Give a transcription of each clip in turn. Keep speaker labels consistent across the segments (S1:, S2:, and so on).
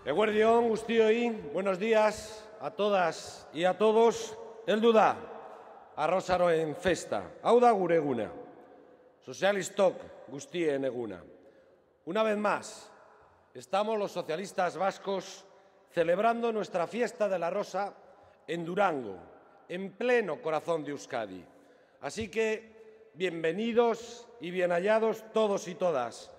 S1: Eguerdi on guztioi, buenos días a todas y a todos. Heldu da, arrozaroen festa. Hau da gure eguna. Sozialistok guztien eguna. Una vez más, estamos los socialistas vascos celebrando nuestra fiesta de la Rosa en Durango, en pleno corazón de Euskadi. Así que, bienvenidos y bien hallados todos y todas,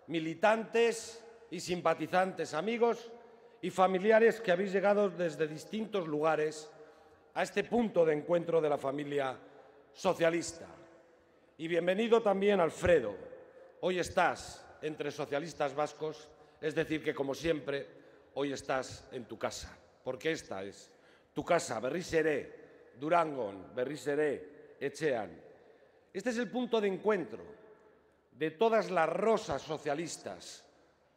S1: militantes y simpatizantes, amigos y familiares que habéis llegado desde distintos lugares a este punto de encuentro de la familia socialista. Y bienvenido también, Alfredo. Hoy estás entre socialistas vascos, es decir, que como siempre, hoy estás en tu casa, porque esta es tu casa, berriz ere, Durangon, berriz ere, etxean. Este es el punto de encuentro de todas las rosas socialistas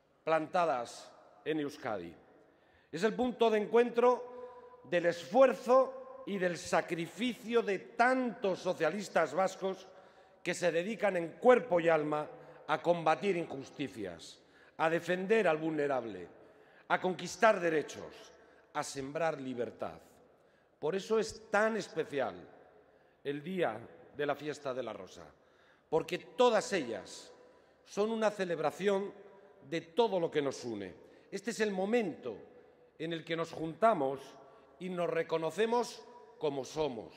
S1: plantadas en Euskadi. Es el punto de encuentro del esfuerzo y del sacrificio de tantos socialistas vascos que se dedican en cuerpo y alma a combatir injusticias, a defender al vulnerable, a conquistar derechos, a sembrar libertad. Por eso es tan especial el día de la fiesta de la Rosa, porque todas ellas son una celebración de todo lo que nos une. Este es el momento en el que nos juntamos y nos reconocemos como somos,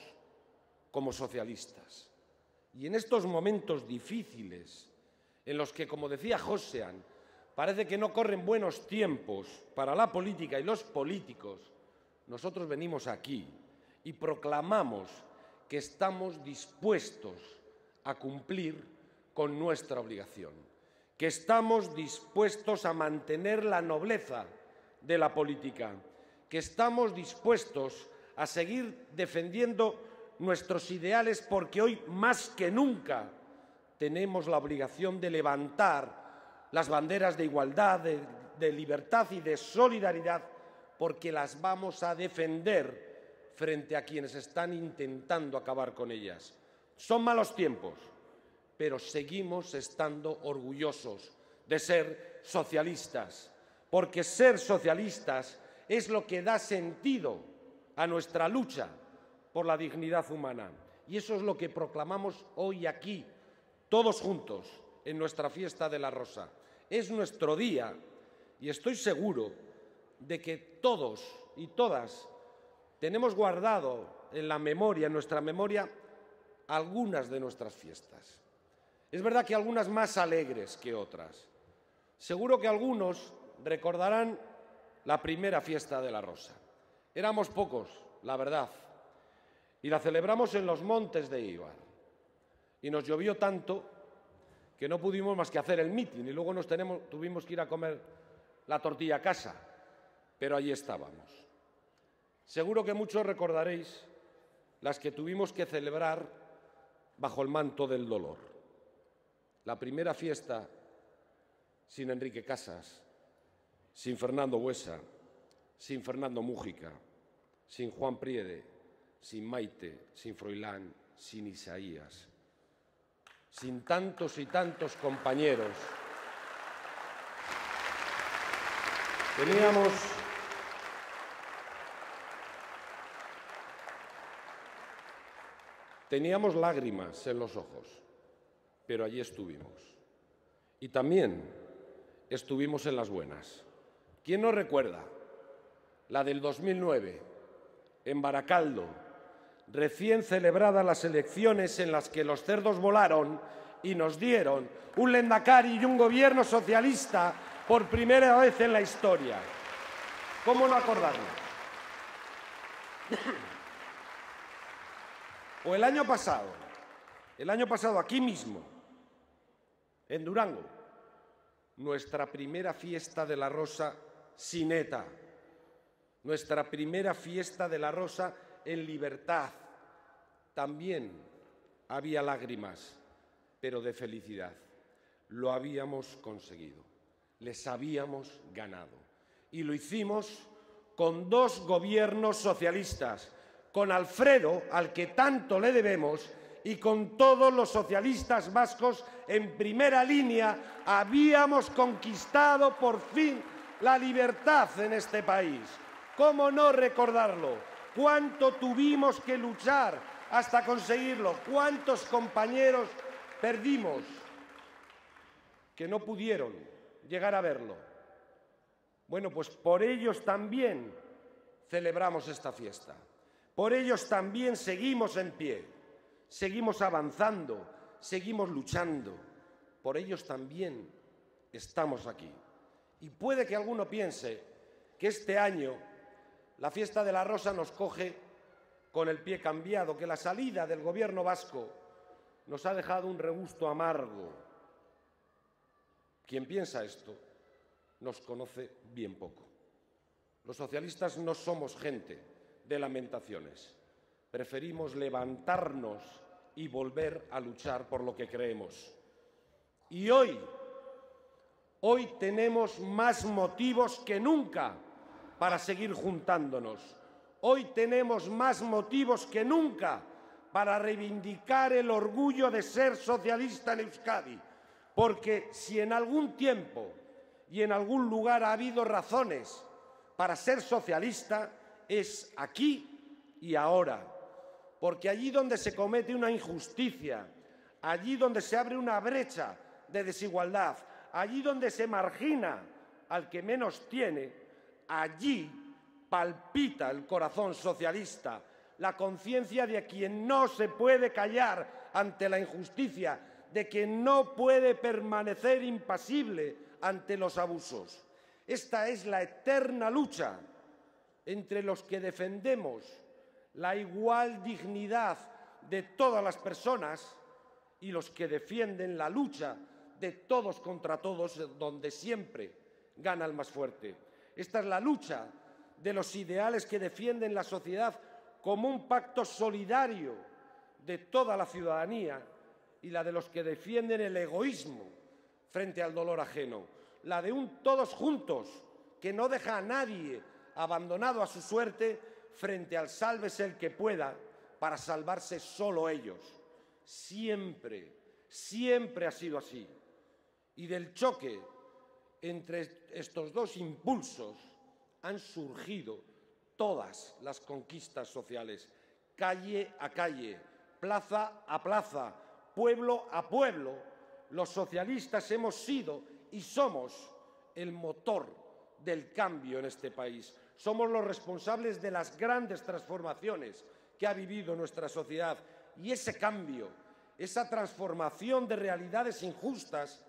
S1: como socialistas. Y en estos momentos difíciles, en los que, como decía Josean, parece que no corren buenos tiempos para la política y los políticos, nosotros venimos aquí y proclamamos que estamos dispuestos a cumplir con nuestra obligación, que estamos dispuestos a mantener la nobleza de la política, que estamos dispuestos a seguir defendiendo nuestros ideales porque hoy más que nunca tenemos la obligación de levantar las banderas de igualdad, de libertad y de solidaridad, porque las vamos a defender frente a quienes están intentando acabar con ellas. Son malos tiempos, pero seguimos estando orgullosos de ser socialistas, porque ser socialistas es lo que da sentido a nuestra lucha por la dignidad humana. Y eso es lo que proclamamos hoy aquí, todos juntos, en nuestra fiesta de la Rosa. Es nuestro día y estoy seguro de que todos y todas tenemos guardado en la memoria, en nuestra memoria, algunas de nuestras fiestas. Es verdad que algunas más alegres que otras. Seguro que algunos recordarán la primera fiesta de la Rosa. Éramos pocos, la verdad, y la celebramos en los montes de Eibar. Y nos llovió tanto que no pudimos más que hacer el mitin y luego tuvimos que ir a comer la tortilla a casa, pero allí estábamos. Seguro que muchos recordaréis las que tuvimos que celebrar bajo el manto del dolor. La primera fiesta sin Enrique Casas, sin Fernando Buesa, sin Fernando Mújica, sin Juan Priede, sin Maite, sin Froilán, sin Isaías, sin tantos y tantos compañeros. Teníamos lágrimas en los ojos, pero allí estuvimos. Y también estuvimos en las buenas. ¿Quién nos recuerda? La del 2009, en Baracaldo, recién celebradas las elecciones en las que los cerdos volaron y nos dieron un lehendakari y un gobierno socialista por primera vez en la historia. ¿Cómo no acordarnos? O el año pasado aquí mismo, en Durango, nuestra primera fiesta de la Rosa sin ETA, nuestra primera fiesta de la Rosa en libertad. También había lágrimas, pero de felicidad. Lo habíamos conseguido, les habíamos ganado. Y lo hicimos con dos gobiernos socialistas, con Alfredo, al que tanto le debemos, y con todos los socialistas vascos en primera línea. Habíamos conquistado por fin la libertad en este país. ¿Cómo no recordarlo? ¿Cuánto tuvimos que luchar hasta conseguirlo? ¿Cuántos compañeros perdimos que no pudieron llegar a verlo? Bueno, pues por ellos también celebramos esta fiesta. Por ellos también seguimos en pie, seguimos avanzando, seguimos luchando. Por ellos también estamos aquí. Y puede que alguno piense que este año la fiesta de la Rosa nos coge con el pie cambiado, que la salida del gobierno vasco nos ha dejado un regusto amargo. Quien piensa esto nos conoce bien poco. Los socialistas no somos gente de lamentaciones. Preferimos levantarnos y volver a luchar por lo que creemos. Y hoy tenemos más motivos que nunca para seguir juntándonos. Hoy tenemos más motivos que nunca para reivindicar el orgullo de ser socialista en Euskadi. Porque si en algún tiempo y en algún lugar ha habido razones para ser socialista, es aquí y ahora. Porque allí donde se comete una injusticia, allí donde se abre una brecha de desigualdad, allí donde se margina al que menos tiene, allí palpita el corazón socialista, la conciencia de quien no se puede callar ante la injusticia, de quien no puede permanecer impasible ante los abusos. Esta es la eterna lucha entre los que defendemos la igual dignidad de todas las personas y los que defienden la lucha de todos contra todos, donde siempre gana el más fuerte. Esta es la lucha de los ideales que defienden la sociedad como un pacto solidario de toda la ciudadanía y la de los que defienden el egoísmo frente al dolor ajeno. La de un todos juntos que no deja a nadie abandonado a su suerte frente al sálvese el que pueda para salvarse solo ellos. Siempre, siempre ha sido así. Y del choque entre estos dos impulsos han surgido todas las conquistas sociales, calle a calle, plaza a plaza, pueblo a pueblo. Los socialistas hemos sido y somos el motor del cambio en este país. Somos los responsables de las grandes transformaciones que ha vivido nuestra sociedad. Y ese cambio, esa transformación de realidades injustas,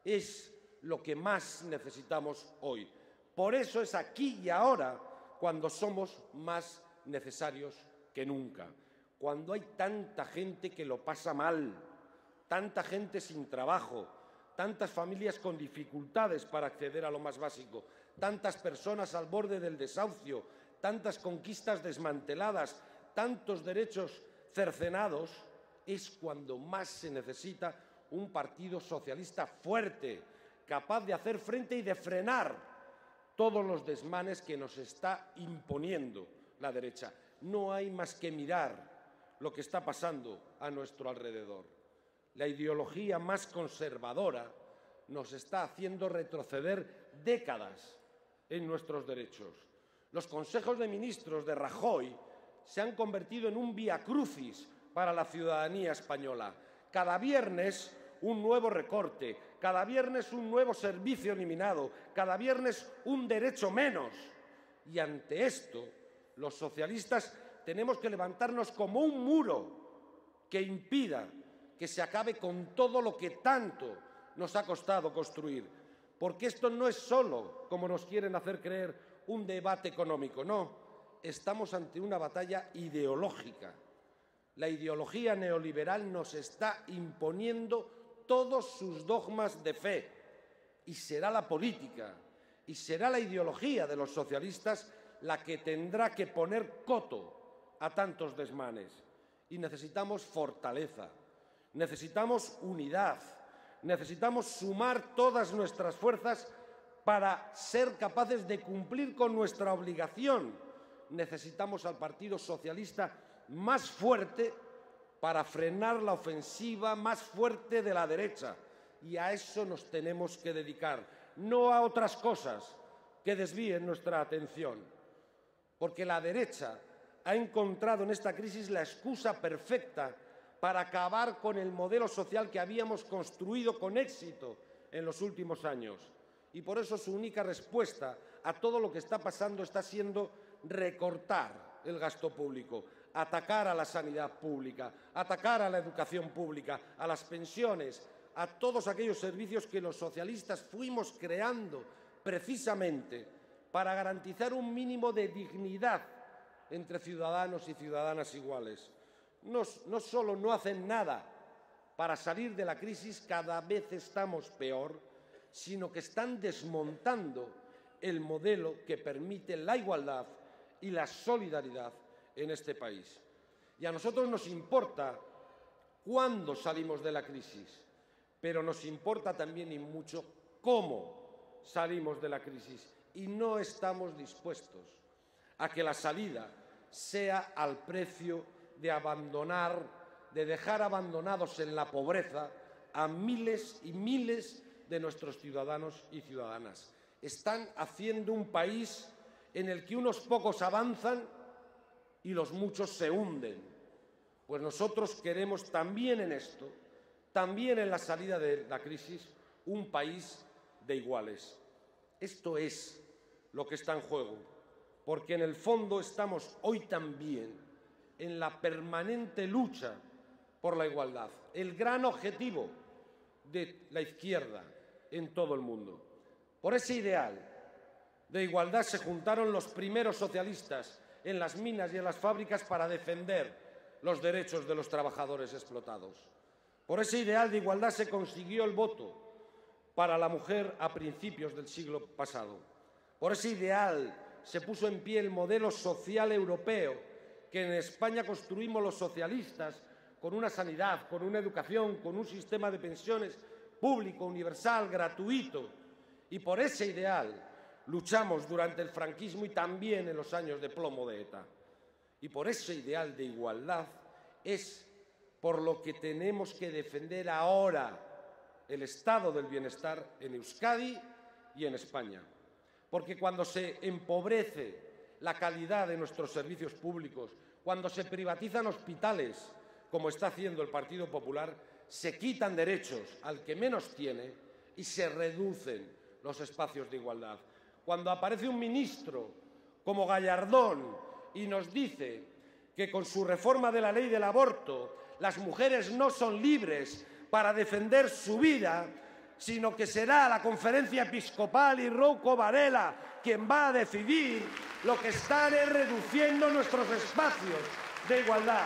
S1: es lo que más necesitamos hoy. Por eso es aquí y ahora cuando somos más necesarios que nunca. Cuando hay tanta gente que lo pasa mal, tanta gente sin trabajo, tantas familias con dificultades para acceder a lo más básico, tantas personas al borde del desahucio, tantas conquistas desmanteladas, tantos derechos cercenados, es cuando más se necesita un partido socialista fuerte, capaz de hacer frente y de frenar todos los desmanes que nos está imponiendo la derecha. No hay más que mirar lo que está pasando a nuestro alrededor. La ideología más conservadora nos está haciendo retroceder décadas en nuestros derechos. Los consejos de ministros de Rajoy se han convertido en un viacrucis para la ciudadanía española. Cada viernes un nuevo recorte, cada viernes un nuevo servicio eliminado, cada viernes un derecho menos. Y ante esto, los socialistas tenemos que levantarnos como un muro que impida que se acabe con todo lo que tanto nos ha costado construir. Porque esto no es solo, como nos quieren hacer creer, un debate económico, no. Estamos ante una batalla ideológica. La ideología neoliberal nos está imponiendo todos sus dogmas de fe, y será la política y será la ideología de los socialistas la que tendrá que poner coto a tantos desmanes. Y necesitamos fortaleza, necesitamos unidad, necesitamos sumar todas nuestras fuerzas para ser capaces de cumplir con nuestra obligación. Necesitamos al Partido Socialista más fuerte para frenar la ofensiva más fuerte de la derecha. Y a eso nos tenemos que dedicar, no a otras cosas, que desvíen nuestra atención, porque la derecha ha encontrado en esta crisis la excusa perfecta para acabar con el modelo social que habíamos construido con éxito en los últimos años. Y por eso su única respuesta a todo lo que está pasando está siendo recortar el gasto público, atacar a la sanidad pública, atacar a la educación pública, a las pensiones, a todos aquellos servicios que los socialistas fuimos creando precisamente para garantizar un mínimo de dignidad entre ciudadanos y ciudadanas iguales. No solo no hacen nada para salir de la crisis, cada vez estamos peor, sino que están desmontando el modelo que permite la igualdad y la solidaridad en este país. Y a nosotros nos importa cuándo salimos de la crisis, pero nos importa también y mucho cómo salimos de la crisis, y no estamos dispuestos a que la salida sea al precio de dejar abandonados en la pobreza a miles y miles de nuestros ciudadanos y ciudadanas. Están haciendo un país en el que unos pocos avanzan y los muchos se hunden. Pues nosotros queremos también en esto, también en la salida de la crisis, un país de iguales. Esto es lo que está en juego, porque en el fondo estamos hoy también en la permanente lucha por la igualdad, el gran objetivo de la izquierda en todo el mundo. Por ese ideal de igualdad se juntaron los primeros socialistas en las minas y en las fábricas para defender los derechos de los trabajadores explotados. Por ese ideal de igualdad se consiguió el voto para la mujer a principios del siglo pasado. Por ese ideal se puso en pie el modelo social europeo que en España construimos los socialistas, con una sanidad, con una educación, con un sistema de pensiones público, universal, gratuito. Y por ese ideal luchamos durante el franquismo y también en los años de plomo de ETA. Y por ese ideal de igualdad es por lo que tenemos que defender ahora el estado del bienestar en Euskadi y en España. Porque cuando se empobrece la calidad de nuestros servicios públicos, cuando se privatizan hospitales, como está haciendo el Partido Popular, se quitan derechos al que menos tiene y se reducen los espacios de igualdad. Cuando aparece un ministro como Gallardón y nos dice que con su reforma de la ley del aborto las mujeres no son libres para defender su vida, sino que será la Conferencia Episcopal y Rouco Varela quien va a decidir, lo que están es reduciendo nuestros espacios de igualdad.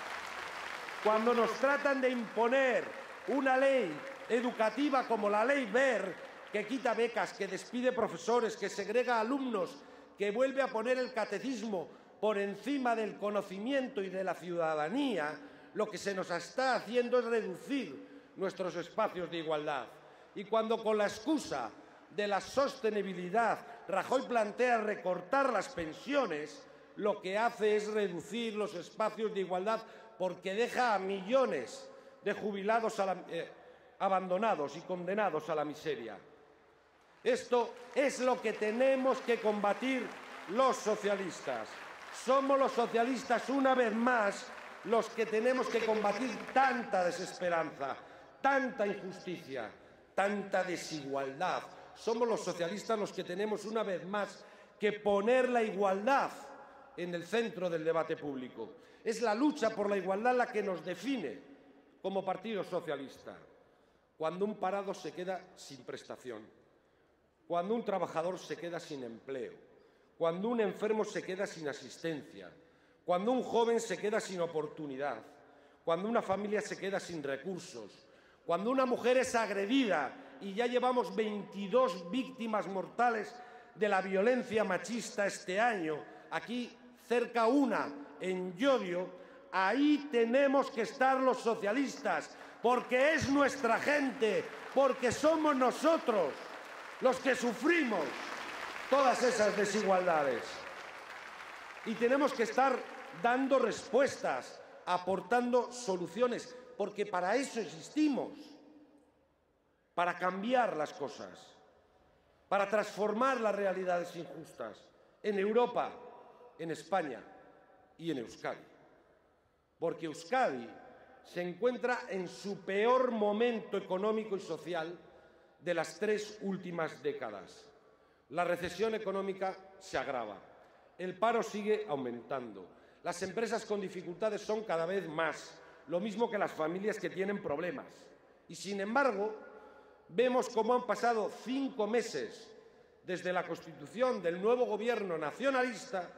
S1: Cuando nos tratan de imponer una ley educativa como la ley Wert, que quita becas, que despide profesores, que segrega alumnos, que vuelve a poner el catecismo por encima del conocimiento y de la ciudadanía, lo que se nos está haciendo es reducir nuestros espacios de igualdad. Y cuando con la excusa de la sostenibilidad Rajoy plantea recortar las pensiones, lo que hace es reducir los espacios de igualdad porque deja a millones de jubilados abandonados y condenados a la miseria. Esto es lo que tenemos que combatir los socialistas. Somos los socialistas, una vez más, los que tenemos que combatir tanta desesperanza, tanta injusticia, tanta desigualdad. Somos los socialistas los que tenemos, una vez más, que poner la igualdad en el centro del debate público. Es la lucha por la igualdad la que nos define como Partido Socialista. Cuando un parado se queda sin prestación, cuando un trabajador se queda sin empleo, cuando un enfermo se queda sin asistencia, cuando un joven se queda sin oportunidad, cuando una familia se queda sin recursos, cuando una mujer es agredida y ya llevamos 22 víctimas mortales de la violencia machista este año, aquí cerca una en Llodio, ahí tenemos que estar los socialistas, porque es nuestra gente, porque somos nosotros los que sufrimos todas esas desigualdades. Y tenemos que estar dando respuestas, aportando soluciones, porque para eso existimos, para cambiar las cosas. para transformar las realidades injustas en Europa, en España y en Euskadi. Porque Euskadi se encuentra en su peor momento económico y social de las 3 últimas décadas. La recesión económica se agrava, el paro sigue aumentando, las empresas con dificultades son cada vez más, lo mismo que las familias que tienen problemas. Y, sin embargo, vemos cómo han pasado 5 meses desde la constitución del nuevo gobierno nacionalista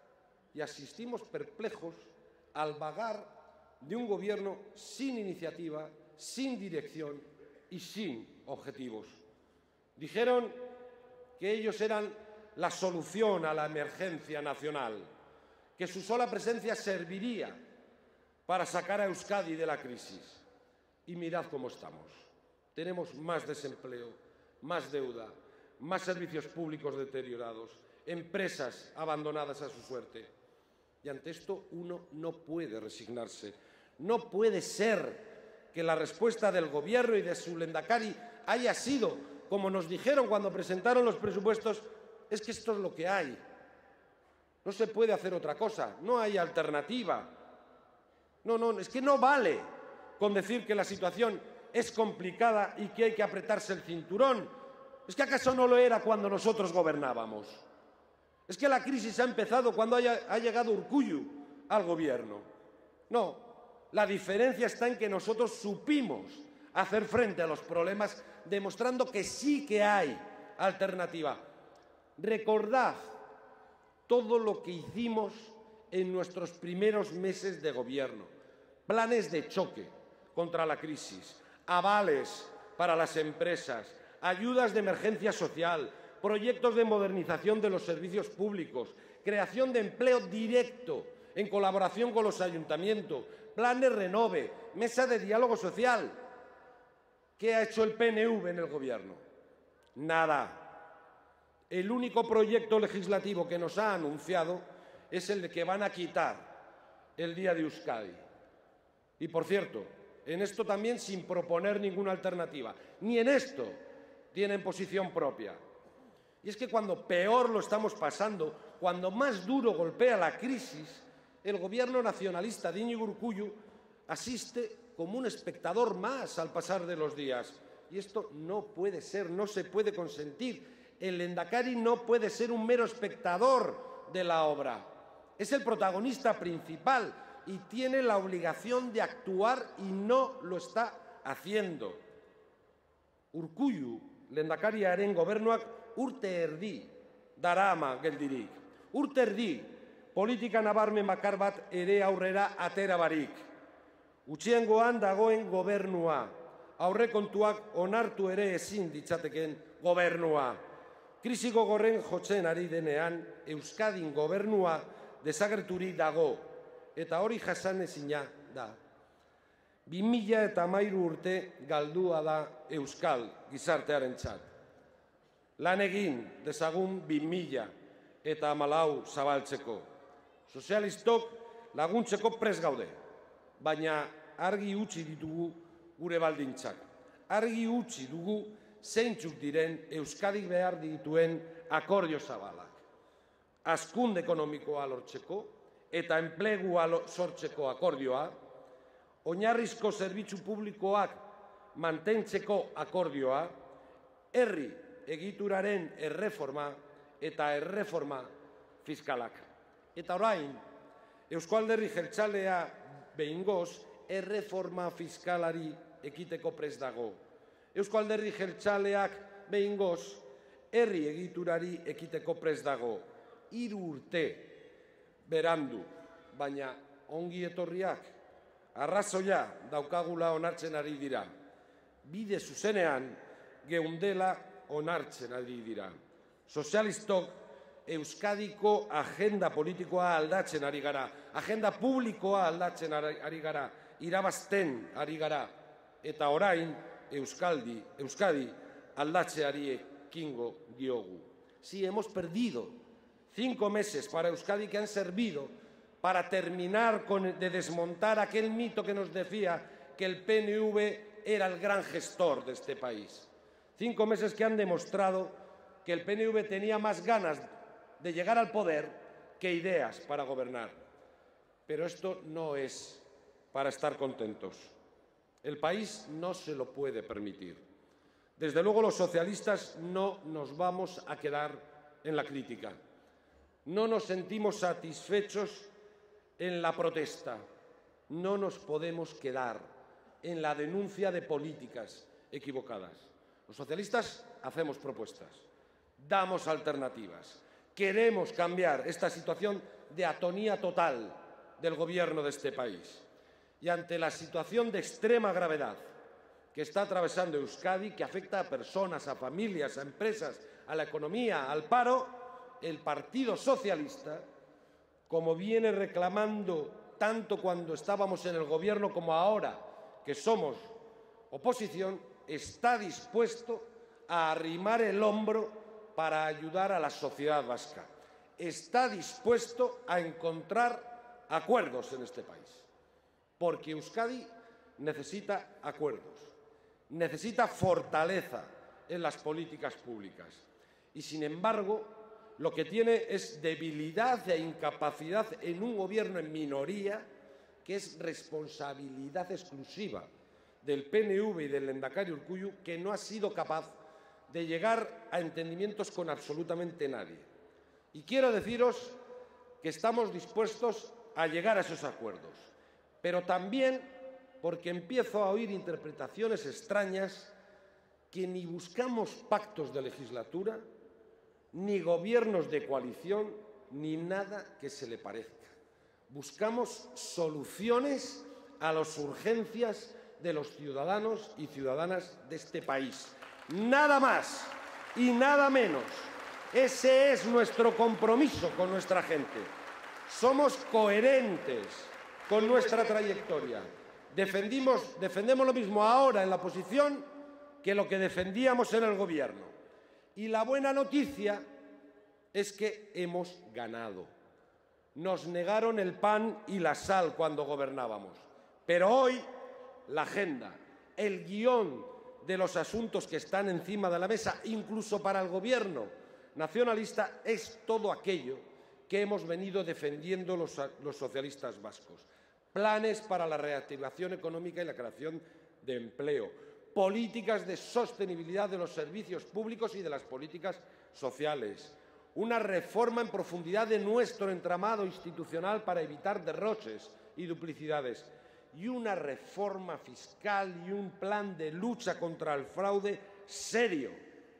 S1: y asistimos perplejos al vagar de un gobierno sin iniciativa, sin dirección y sin objetivos. Dijeron que ellos eran la solución a la emergencia nacional, que su sola presencia serviría para sacar a Euskadi de la crisis. Y mirad cómo estamos. Tenemos más desempleo, más deuda, más servicios públicos deteriorados, empresas abandonadas a su suerte. Y ante esto uno no puede resignarse. No puede ser que la respuesta del Gobierno y de su lehendakari haya sido, como nos dijeron cuando presentaron los presupuestos, es que esto es lo que hay. No se puede hacer otra cosa, no hay alternativa. No, es que no vale con decir que la situación es complicada y que hay que apretarse el cinturón. ¿Es que acaso no lo era cuando nosotros gobernábamos? ¿Es que la crisis ha empezado cuando ha llegado Urkullu al gobierno? No, la diferencia está en que nosotros supimos hacer frente a los problemas demostrando que sí que hay alternativa. Recordad todo lo que hicimos en nuestros primeros meses de gobierno. Planes de choque contra la crisis, avales para las empresas, ayudas de emergencia social, proyectos de modernización de los servicios públicos, creación de empleo directo en colaboración con los ayuntamientos, planes Renove, mesa de diálogo social. ¿Qué ha hecho el PNV en el gobierno? Nada. El único proyecto legislativo que nos ha anunciado es el de que van a quitar el Día de Euskadi. Y, por cierto, en esto también sin proponer ninguna alternativa. Ni en esto tienen posición propia. Y es que cuando peor lo estamos pasando, cuando más duro golpea la crisis, el gobierno nacionalista de Iñigo Urkullu asiste como un espectador más al pasar de los días. Y esto no puede ser, no se puede consentir. El lehendakari no puede ser un mero espectador de la obra. Es el protagonista principal y tiene la obligación de actuar y no lo está haciendo. Urkullu, lehendakariaren gobernuak urte erdi darama geldirik. Urte erdi politika nabarmen bakar bat ere aurrera atera barik. Gutxiengoan dagoen gobernua, aurrekontuak onartu ere ezin ditzateken gobernua. Krisi gogorren jotzen ari denean, Euskadin gobernua desagerturik dago, eta hori jasanezina da. 2013 urte galdua da Euskal gizartearentzat. Lan egin dezagun 2014 zabaltzeko. Sozialistok laguntzeko prest gaude, baina argi utzi ditugu gure baldintzak. Argi utzi dugu zeintzuk diren Euskadik behar dituen akordio zabalak. Hazkunde ekonomikoa lortzeko eta enplegua sortzeko akordioa, oinarrizko zerbitzu publikoak mantentzeko akordioa, herri egituraren erreforma eta erreforma fiskalak. Eta orain, Eusko Alderdi Jeltzalea behingoz erreforma fiskalari ekiteko prest dago. Eusko Alderdi Jeltzaleak behingoz herri egiturari ekiteko prest dago. 3 urte berandu, baina ongi etorriak arrazoia daukagula onartzen ari dira. Bide zuzenean geundela onartzen ari dira. Sozialistok Euskadiko agenda politikoa aldatzen ari gara, agenda publikoa aldatzen ari gara, irabazten ari gara, eta orain Euskadi aldatzeari ekingo diogu. Sí, hemos perdido 5 meses para Euskadi que han servido para terminar de desmontar aquel mito que nos decía que el PNV era el gran gestor de este país. 5 meses que han demostrado que el PNV tenía más ganas de llegar al poder que ideas para gobernar. Pero esto no es para estar contentos. El país no se lo puede permitir. Desde luego, los socialistas no nos vamos a quedar en la crítica. No nos sentimos satisfechos en la protesta. No nos podemos quedar en la denuncia de políticas equivocadas. Los socialistas hacemos propuestas, damos alternativas. Queremos cambiar esta situación de atonía total del Gobierno de este país. Y ante la situación de extrema gravedad que está atravesando Euskadi, que afecta a personas, a familias, a empresas, a la economía, al paro, el Partido Socialista, como viene reclamando tanto cuando estábamos en el Gobierno como ahora que somos oposición, está dispuesto a arrimar el hombro para ayudar a la sociedad vasca. Está dispuesto a encontrar acuerdos en este país, porque Euskadi necesita acuerdos, necesita fortaleza en las políticas públicas y, sin embargo, lo que tiene es debilidad e incapacidad en un Gobierno en minoría, que es responsabilidad exclusiva del PNV y del lehendakari Urkullu, que no ha sido capaz de llegar a entendimientos con absolutamente nadie. Y quiero deciros que estamos dispuestos a llegar a esos acuerdos, pero también porque empiezo a oír interpretaciones extrañas que ni buscamos pactos de legislatura, ni gobiernos de coalición, ni nada que se le parezca. Buscamos soluciones a las urgencias de los ciudadanos y ciudadanas de este país. Nada más y nada menos. Ese es nuestro compromiso con nuestra gente. Somos coherentes con nuestra trayectoria. Defendemos lo mismo ahora en la oposición que lo que defendíamos en el Gobierno. Y la buena noticia es que hemos ganado. Nos negaron el pan y la sal cuando gobernábamos. Pero hoy la agenda, el guión de los asuntos que están encima de la mesa, incluso para el Gobierno nacionalista, es todo aquello que hemos venido defendiendo los socialistas vascos. Planes para la reactivación económica y la creación de empleo, políticas de sostenibilidad de los servicios públicos y de las políticas sociales, una reforma en profundidad de nuestro entramado institucional para evitar derroches y duplicidades, y una reforma fiscal y un plan de lucha contra el fraude serio.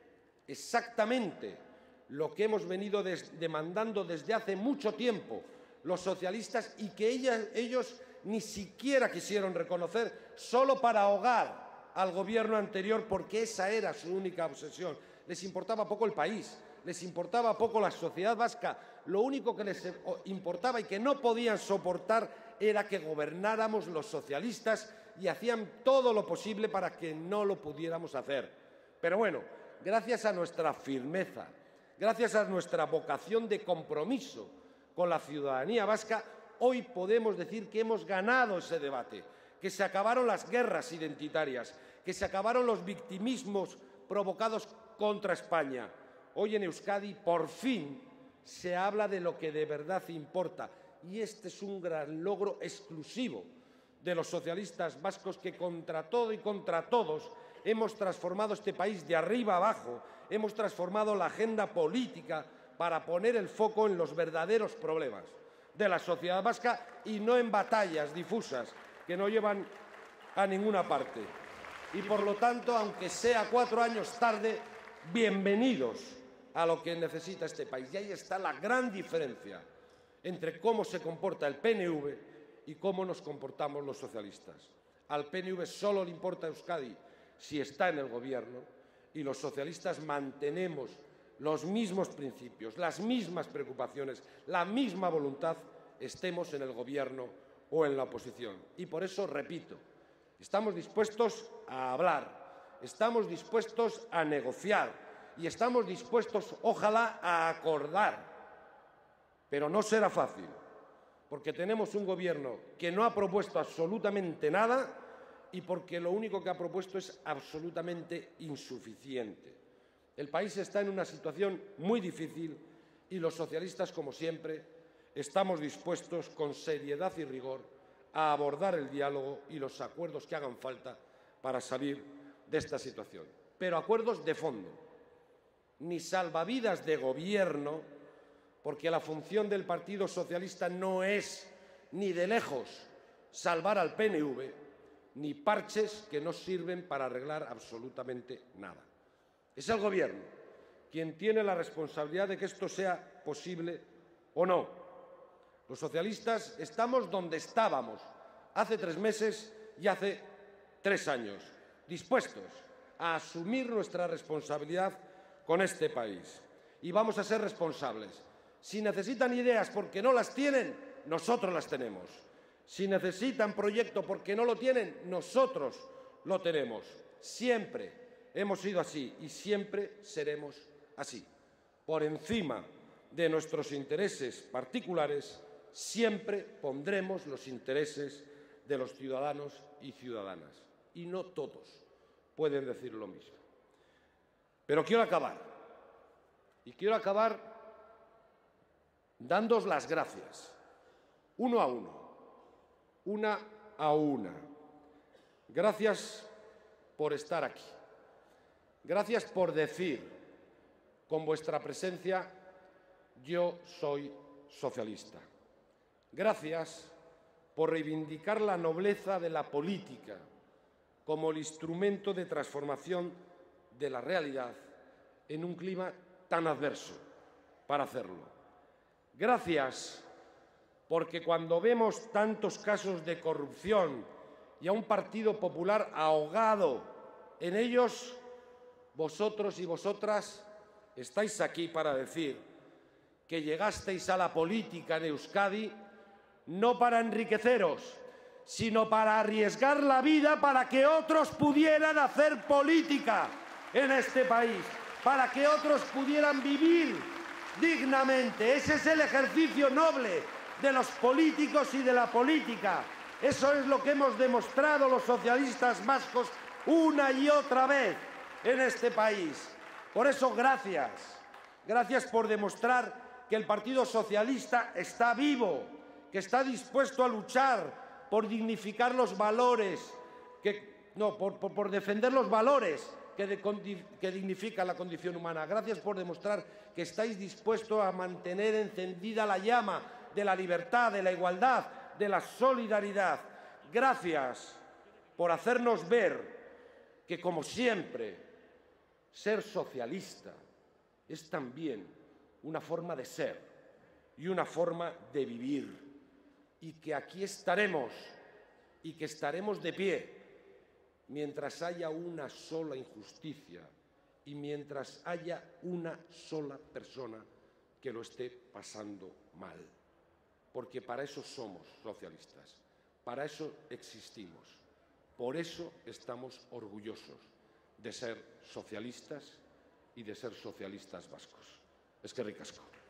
S1: Exactamente lo que hemos venido demandando desde hace mucho tiempo los socialistas y que ellos ni siquiera quisieron reconocer, solo para ahogar al Gobierno anterior, porque esa era su única obsesión. Les importaba poco el país, les importaba poco la sociedad vasca. Lo único que les importaba y que no podían soportar era que gobernáramos los socialistas, y hacían todo lo posible para que no lo pudiéramos hacer. Pero bueno, gracias a nuestra firmeza, gracias a nuestra vocación de compromiso con la ciudadanía vasca, hoy podemos decir que hemos ganado ese debate, que se acabaron las guerras identitarias, que se acabaron los victimismos provocados contra España. Hoy en Euskadi, por fin, se habla de lo que de verdad importa. Y este es un gran logro exclusivo de los socialistas vascos, que contra todo y contra todos hemos transformado este país de arriba a abajo, hemos transformado la agenda política para poner el foco en los verdaderos problemas de la sociedad vasca y no en batallas difusas que no llevan a ninguna parte. Y por lo tanto, aunque sea 4 años tarde, bienvenidos a lo que necesita este país. Y ahí está la gran diferencia entre cómo se comporta el PNV y cómo nos comportamos los socialistas. Al PNV solo le importa Euskadi si está en el Gobierno, y los socialistas mantenemos los mismos principios, las mismas preocupaciones, la misma voluntad, estemos en el Gobierno o en la oposición. Y por eso, repito, estamos dispuestos a hablar, estamos dispuestos a negociar y estamos dispuestos, ojalá, a acordar. Pero no será fácil, porque tenemos un Gobierno que no ha propuesto absolutamente nada y porque lo único que ha propuesto es absolutamente insuficiente. El país está en una situación muy difícil y los socialistas, como siempre, estamos dispuestos, con seriedad y rigor, a abordar el diálogo y los acuerdos que hagan falta para salir de esta situación. Pero acuerdos de fondo, ni salvavidas de gobierno, porque la función del Partido Socialista no es ni de lejos salvar al PNV, ni parches que no sirven para arreglar absolutamente nada. Es el Gobierno quien tiene la responsabilidad de que esto sea posible o no. Los socialistas estamos donde estábamos hace 3 meses y hace 3 años, dispuestos a asumir nuestra responsabilidad con este país. Y vamos a ser responsables. Si necesitan ideas porque no las tienen, nosotros las tenemos. Si necesitan proyecto porque no lo tienen, nosotros lo tenemos. Siempre hemos sido así y siempre seremos así. Por encima de nuestros intereses particulares, siempre pondremos los intereses de los ciudadanos y ciudadanas. Y no todos pueden decir lo mismo. Pero quiero acabar. Y quiero acabar dándoos las gracias, uno a uno, una a una. Gracias por estar aquí. Gracias por decir con vuestra presencia: yo soy socialista. Gracias por reivindicar la nobleza de la política como el instrumento de transformación de la realidad en un clima tan adverso para hacerlo. Gracias porque cuando vemos tantos casos de corrupción y a un Partido Popular ahogado en ellos, vosotros y vosotras estáis aquí para decir que llegasteis a la política en Euskadi no para enriqueceros, sino para arriesgar la vida para que otros pudieran hacer política en este país, para que otros pudieran vivir dignamente. Ese es el ejercicio noble de los políticos y de la política. Eso es lo que hemos demostrado los socialistas vascos una y otra vez en este país. Por eso, gracias. Gracias por demostrar que el Partido Socialista está vivo, que está dispuesto a luchar por dignificar los valores, por defender los valores que dignifican la condición humana. Gracias por demostrar que estáis dispuestos a mantener encendida la llama de la libertad, de la igualdad, de la solidaridad. Gracias por hacernos ver que, como siempre, ser socialista es también una forma de ser y una forma de vivir, y que aquí estaremos y que estaremos de pie mientras haya una sola injusticia y mientras haya una sola persona que lo esté pasando mal. Porque para eso somos socialistas, para eso existimos, por eso estamos orgullosos de ser socialistas y de ser socialistas vascos. Eskerrik asko.